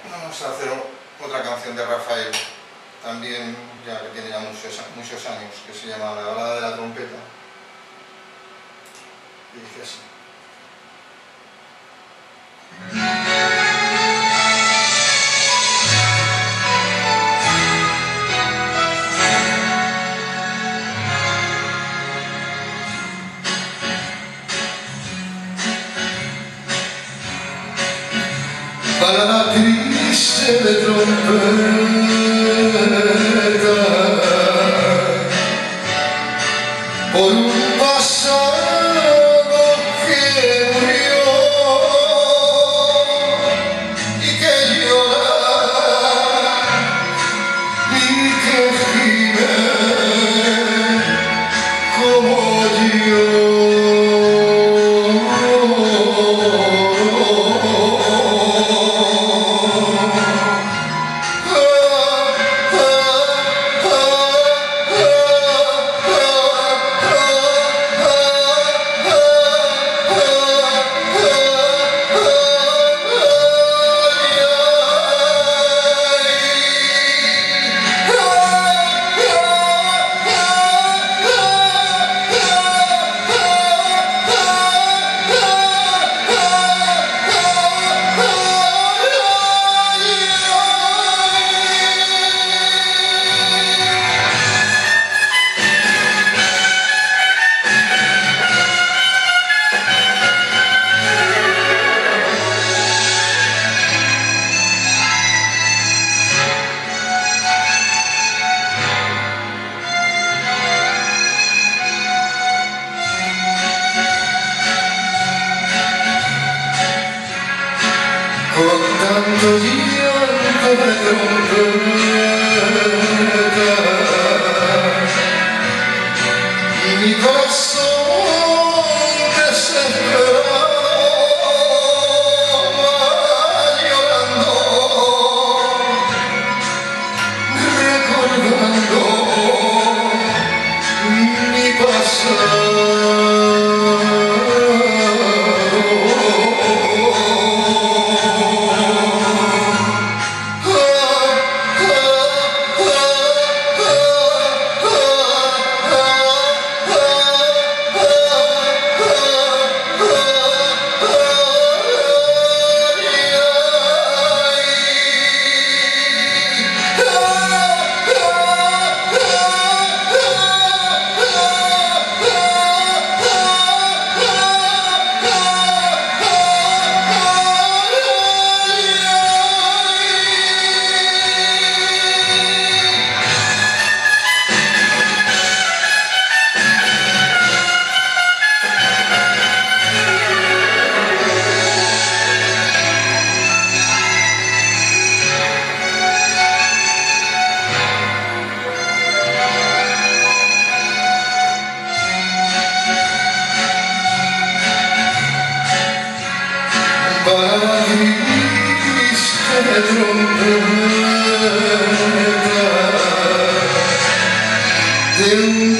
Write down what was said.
Vamos a hacer otra canción de Rafael, también ya que tiene ya muchos años, que se llama La balada de la trompeta. Y dice así. Balada triste de trompeta por un pasado que murió y que llora y que gime como yo. Con tanto llanto de trompeta y mi corazón desesperado va llorando, recordando mi pasado. Balada triste de trompeta de un